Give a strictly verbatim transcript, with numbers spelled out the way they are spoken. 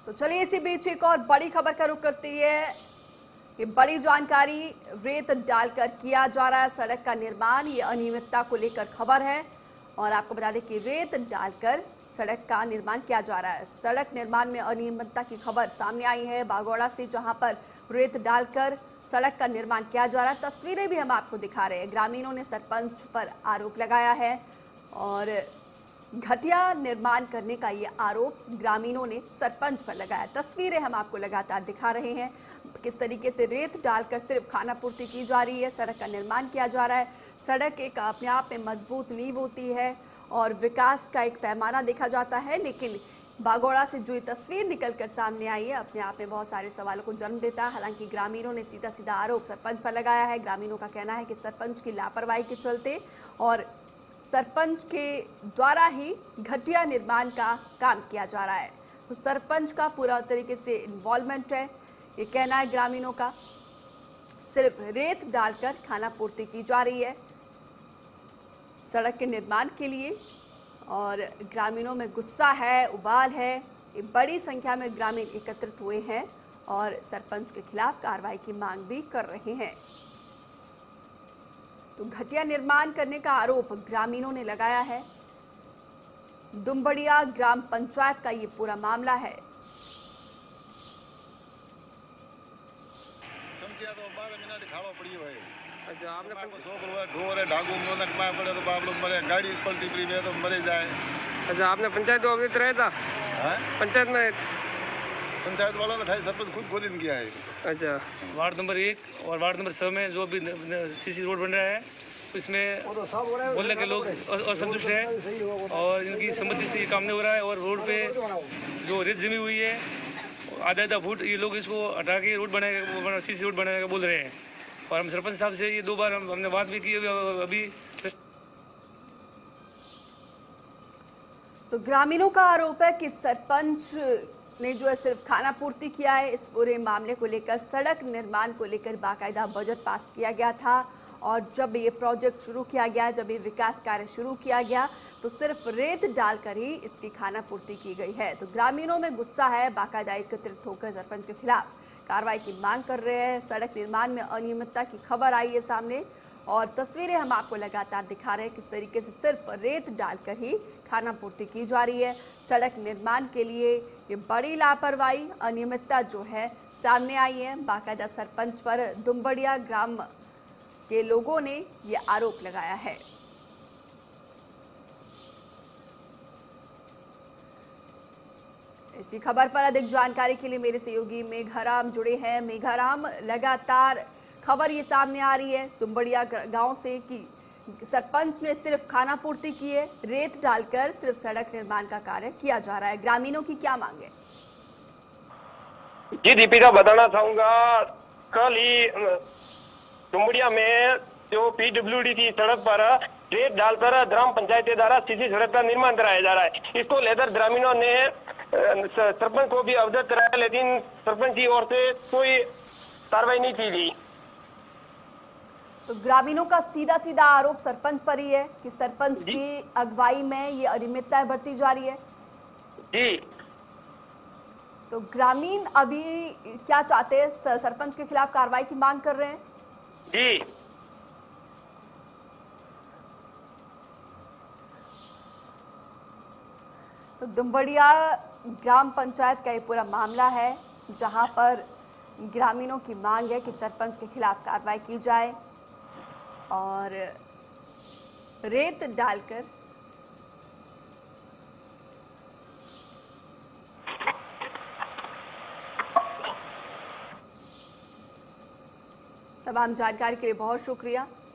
तो चलिए इसी बीच एक और बड़ी खबर का रुख करती है। ये बड़ी जानकारी, रेत डालकर किया जा रहा है सड़क का निर्माण, ये अनियमितता को लेकर खबर है। और आपको बता दें कि रेत डालकर सड़क का निर्माण किया जा रहा है। सड़क निर्माण में अनियमितता की खबर सामने आई है बागोड़ा से, जहां पर रेत डालकर सड़क का निर्माण किया जा रहा है। तस्वीरें भी हम आपको दिखा रहे हैं। ग्रामीणों ने सरपंच पर आरोप लगाया है और घटिया निर्माण करने का ये आरोप ग्रामीणों ने सरपंच पर लगाया। तस्वीरें हम आपको लगातार दिखा रहे हैं किस तरीके से रेत डालकर सिर्फ खाना पूर्ति की जा रही है, सड़क का निर्माण किया जा रहा है। सड़क एक अपने आप में मजबूत नींव होती है और विकास का एक पैमाना देखा जाता है, लेकिन बागोड़ा से जो ये तस्वीर निकलकर सामने आई है अपने आप में बहुत सारे सवालों को जन्म देता है। हालांकि ग्रामीणों ने सीधा सीधा आरोप सरपंच पर लगाया है। ग्रामीणों का कहना है कि सरपंच की लापरवाही के चलते और सरपंच के द्वारा ही घटिया निर्माण का काम किया जा रहा है। तो सरपंच का पूरा तरीके से इन्वॉल्वमेंट है, ये कहना है ग्रामीणों का। सिर्फ रेत डालकर खाना पूर्ति की जा रही है सड़क के निर्माण के लिए और ग्रामीणों में गुस्सा है, उबाल है। ये बड़ी संख्या में ग्रामीण एकत्रित हुए हैं और सरपंच के खिलाफ कार्रवाई की मांग भी कर रहे हैं। तो घटिया निर्माण करने का आरोप ग्रामीणों ने लगाया है। दुम्बड़िया ग्राम पंचायत का ये पूरा मामला है। अच्छा, आपने ढोर है ढाकू में पड़े तो आप लोग मरे, गाड़ी पलटी पड़ी है तो मरे जाए। अच्छा, आपने पंचायत तो अवैध रहा था? है? पंचायत में पंचायत वालों ने ढाई सरपंच खुद खोदिन किया है। अच्छा, वार्ड नंबर एक और वार्ड नंबर छः में जो भी सीसी रोड बन रहा है इसमें बोलने के लोग असंतुष्ट हैं और इनकी सम्मति से ये काम नहीं हो रहा है। और रोड पे जो रेत जमी हुई है आधा आधा फुट, ये लोग इसको हटा के रोड बनाएगा, सीसी रोड बनाएगा बोल रहे हैं। और हम सरपंच साहब से ये दो बार हम हमने बात भी की अभी। तो ग्रामीणों का आरोप है कि सरपंच ने जो है सिर्फ खाना पूर्ति किया है। इस पूरे मामले को लेकर, सड़क निर्माण को लेकर बाकायदा बजट पास किया गया था और जब ये प्रोजेक्ट शुरू किया गया, जब ये विकास कार्य शुरू किया गया तो सिर्फ रेत डालकर ही इसकी खाना पूर्ति की गई है। तो ग्रामीणों में गुस्सा है, बाकायदा एकत्रित होकर सरपंच के खिलाफ कार्रवाई की मांग कर रहे हैं। सड़क निर्माण में अनियमितता की खबर आई है सामने और तस्वीरें हम आपको लगातार दिखा रहे हैं किस तरीके से सिर्फ रेत डालकर ही खाना पूर्ति की जा रही है। सड़क निर्माण के लिए ये बड़ी लापरवाही, अनियमितता जो है सामने आई है। बाकायदा सरपंच पर दुम्बड़िया ग्राम के लोगों ने ये आरोप लगाया है। इसी खबर पर अधिक जानकारी के लिए मेरे सहयोगी मेघाराम जुड़े हैं। मेघाराम, लगातार खबर ये सामने आ रही है दुम्बड़िया गांव से कि सरपंच ने सिर्फ खाना पूर्ति की है, रेत डालकर सिर्फ सड़क निर्माण का कार्य किया जा रहा है। ग्रामीणों की क्या मांग है? जी दीपिका, बताना चाहूंगा कल ही दुम्बड़िया में जो पीडब्ल्यूडी की सड़क पर रेत डालकर ग्राम पंचायत के द्वारा सीसी सड़क का निर्माण कराया जा रहा है। इसको लेकर ग्रामीणों ने सरपंच को भी अवगत कराया, लेकिन सरपंच की ओर से कोई कार्रवाई नहीं की गई। तो ग्रामीणों का सीधा सीधा आरोप सरपंच पर ही है कि सरपंच की अगुवाई में ये अनियमितताएं बढ़ती जा रही है। जी, तो ग्रामीण अभी क्या चाहते हैं? सरपंच के खिलाफ कार्रवाई की मांग कर रहे हैं। जी, तो दुम्बड़िया ग्राम पंचायत का ये पूरा मामला है जहां पर ग्रामीणों की मांग है कि सरपंच के खिलाफ कार्रवाई की जाए और रेत डालकर तमाम जानकारी के लिए बहुत शुक्रिया।